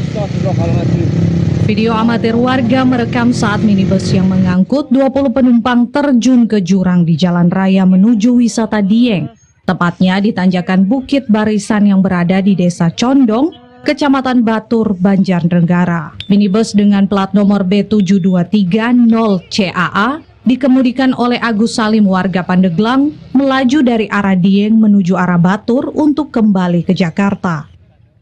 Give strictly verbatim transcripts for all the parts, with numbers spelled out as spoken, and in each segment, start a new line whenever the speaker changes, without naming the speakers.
Video amatir warga merekam saat minibus yang mengangkut dua puluh penumpang terjun ke jurang di jalan raya menuju wisata Dieng. Tepatnya di tanjakan Bukit Barisan yang berada di Desa Condong, Kecamatan Batur, Banjarnegara. Minibus dengan plat nomor B tujuh dua tiga nol C A A dikemudikan oleh Agus Salim warga Pandeglang melaju dari arah Dieng menuju arah Batur untuk kembali ke Jakarta.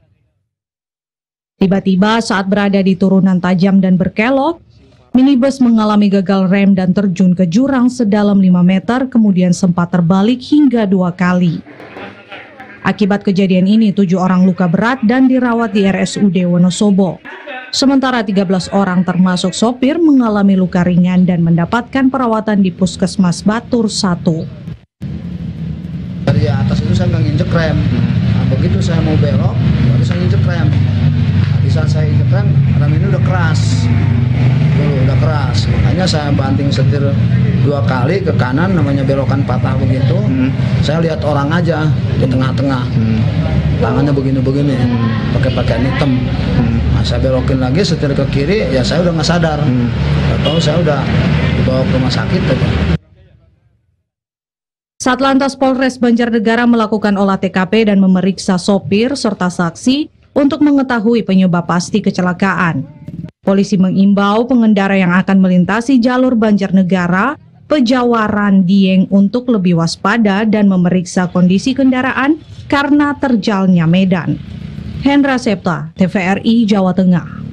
Tiba-tiba saat berada di turunan tajam dan berkelok, minibus mengalami gagal rem dan terjun ke jurang sedalam lima meter, kemudian sempat terbalik hingga dua kali. Akibat kejadian ini, tujuh orang luka berat dan dirawat di R S U D Wonosobo. Sementara tiga belas orang termasuk sopir mengalami luka ringan dan mendapatkan perawatan di Puskesmas Batur satu.
Dari atas itu saya nggak nginjek rem. Nah, begitu saya mau belok, baru saya nginjek rem. Di saat saya injek rem, rem ini udah keras, tuh, udah keras. Makanya saya banting setir dua kali ke kanan, namanya belokan patah begitu. Hmm. Saya lihat orang aja di tengah-tengah, hmm. tangannya begini-begini, hmm. pakai pakaian hitam. Hmm. Nah, saya belokin lagi setir ke kiri, ya saya udah nggak sadar. Hmm. Atau saya udah dibawa ke rumah sakit aja.
Satlantas Polres Banjarnegara melakukan olah T K P dan memeriksa sopir serta saksi untuk mengetahui penyebab pasti kecelakaan. Polisi mengimbau pengendara yang akan melintasi jalur Banjarnegara, Pejawaran, Dieng untuk lebih waspada dan memeriksa kondisi kendaraan karena terjalnya medan. Hendra Septa, T V R I Jawa Tengah.